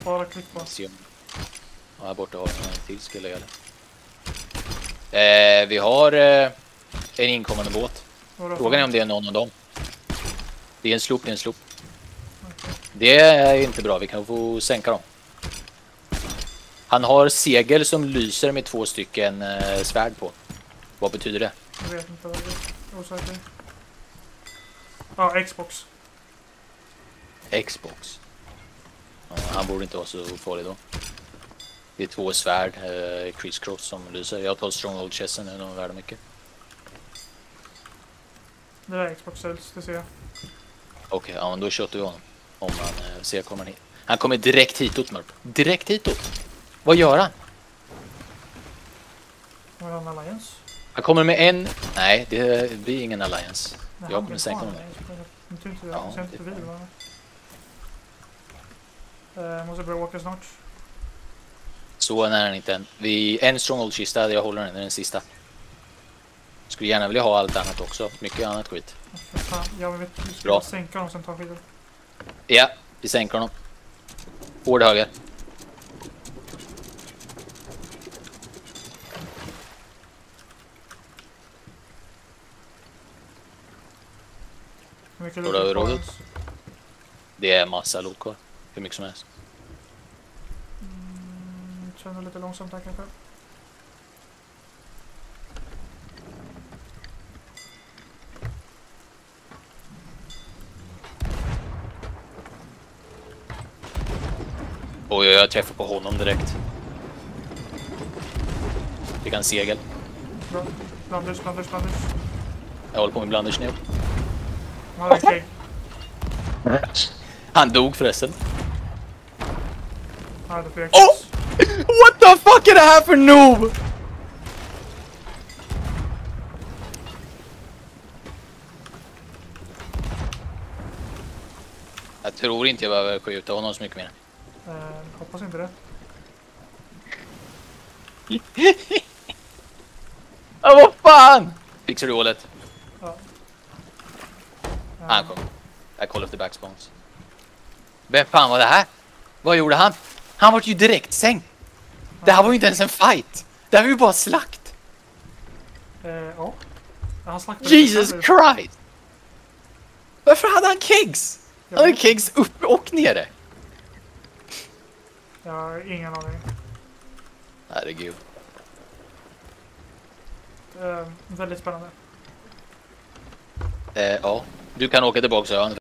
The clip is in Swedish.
Bara klick på. Ja, här borta har vi en till skulle jag göra. Vi har en inkommande båt. Frågan är om det är någon av dem. Det är en slop, Okay. Det är inte bra, vi kan få sänka dem. Han har segel som lyser med 2 stycken svärd på. Vad betyder det? Jag vet inte vad det är. Osäker. Ja, Xbox. Xbox. Ja, han borde inte vara så farlig då. Det är 2 svärd, crisscross som lyser. Jag tar stronghold chessen nu, de är värda mycket. Det är Xbox sales, det ser jag. Okej, ja, men då köttar vi honom. Om han ser kommer hit. Han kommer direkt hitåt, Mörp. Direkt hitåt. Vad gör han? Var det en alliance? Han kommer med en... Nej, det blir ingen alliance. Nej, Jag kommer sänka honom. Jag tror inte Ja, jag inte vid, måste börja åka snart. Så när han inte än. En stronghold-kista, jag håller den sista. Skulle gärna vilja ha allt annat också. Mycket annat skit. För fan, jag vet vi ska Bra. sänka dem sen ta skidor. Ja, vi sänker honom. Hård höger. Hur mycket Står det över kvar rådet? ens? Det är massa loot kvar. Hur mycket som helst. Känner lite långsamt här kanske. Oj, jag träffar på honom direkt. Fick han segel. Bra. Blanders. Jag håller på med blanders nu. Han hade en keg. Han dog förresten. Han hade 4 Oh! What the fuck är det här för noob? Jag tror inte jag behöver skjuta honom så mycket mer. Hoppas inte det. Vad fan? Fixar du hålet? Ja. Han kom. I call of the backspawns. Vem fan var det här? Vad gjorde han? Han var ju direkt sänkt. Det här var ju inte ens en fight. Det här var ju bara slakt. Ja. Han slaktade Jesus lite Christ! Varför hade han kegs? Han hade kegs uppe och nere. Jag har ingen aning. Herregud. Väldigt spännande. Ja, du kan åka tillbaka så jag